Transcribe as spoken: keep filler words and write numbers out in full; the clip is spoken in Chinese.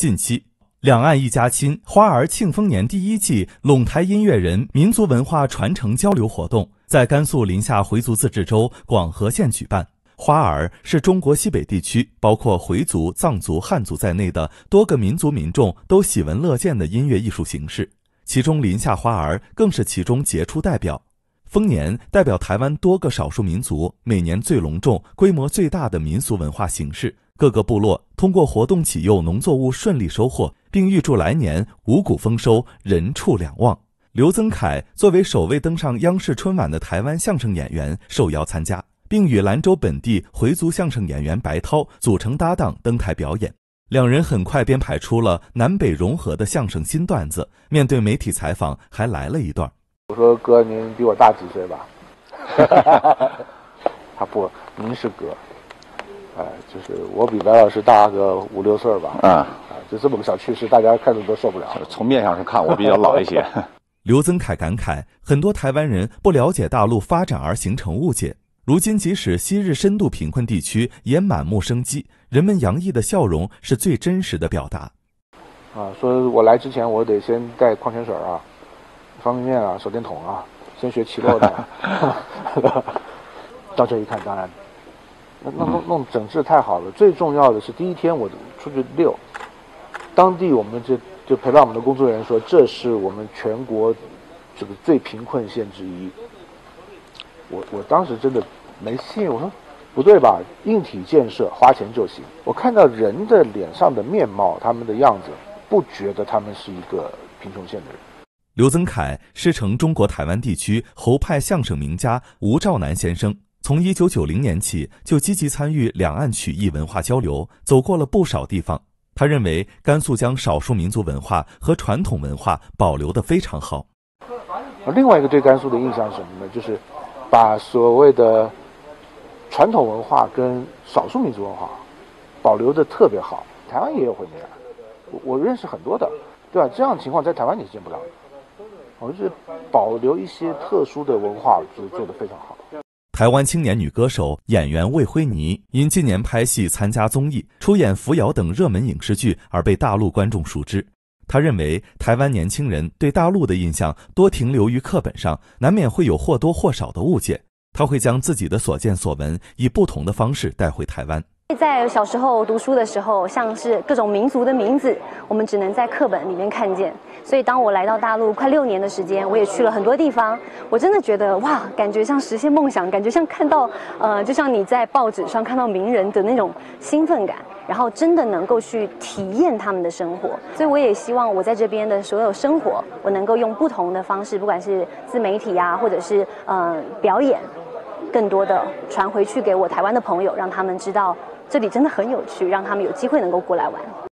近期，两岸一家亲花儿庆丰年第一季陇台音乐人民族文化传承交流活动在甘肃临夏回族自治州广河县举办。花儿是中国西北地区包括回族、藏族、汉族在内的多个民族民众都喜闻乐见的音乐艺术形式，其中临夏花儿更是其中杰出代表。丰年代表台湾多个少数民族每年最隆重、规模最大的民俗文化形式，各个部落通过活动祈佑农作物顺利收获，并预祝来年五谷丰收、人畜两旺。刘增凯作为首位登上央视春晚的台湾相声演员受邀参加，并与兰州本地回族相声演员白涛组成搭档登台表演。两人很快编排出了南北融合的相声新段子，面对媒体采访还来了一段。 我说哥，您比我大几岁吧？他不，您是哥，哎、呃，就是我比白老师大个五六岁吧。 嗯， 啊、呃，就这么个小趣事，大家看着都受不了。 从面上是看我比较老一些。 刘增凯感慨，很多台湾人不了解大陆发展而形成误解。如今即使昔日深度贫困地区也满目生机，人们洋溢的笑容是最真实的表达。 啊，说我来之前我得先带矿泉水啊。方便面啊，手电筒啊，先学骑骆的。到这一看，当然，那弄弄整治太好了。最重要的是，第一天我出去遛，当地我们就就陪伴我们的工作人员说，这是我们全国这个最贫困县之一。我我当时真的没信，我说不对吧？硬体建设花钱就行。我看到人的脸上的面貌，他们的样子，不觉得他们是一个贫穷县的人。 刘增凯师承中国台湾地区侯派相声名家吴兆南先生，从一九九零年起就积极参与两岸曲艺文化交流，走过了不少地方。他认为甘肃将少数民族文化和传统文化保留得非常好。 另外一个对甘肃的印象是什么呢？就是把所谓的传统文化跟少数民族文化保留得特别好。台湾也有回民啊，我我认识很多的，对吧？这样的情况在台湾你是见不到的。我觉得保留一些特殊的文化就做得非常好。 台湾青年女歌手、演员魏辉妮因今年拍戏、参加综艺、出演《扶摇》等热门影视剧而被大陆观众熟知。她认为，台湾年轻人对大陆的印象多停留于课本上，难免会有或多或少的误解。她会将自己的所见所闻以不同的方式带回台湾。 在小时候读书的时候，像是各种民族的名字，我们只能在课本里面看见。所以当我来到大陆快六年的时间，我也去了很多地方，我真的觉得哇，感觉像实现梦想，感觉像看到呃，就像你在报纸上看到名人的那种兴奋感，然后真的能够去体验他们的生活。所以我也希望我在这边的所有生活，我能够用不同的方式，不管是自媒体啊，或者是呃表演，更多的传回去给我台湾的朋友，让他们知道这里真的很有趣，让他们有机会能够过来玩。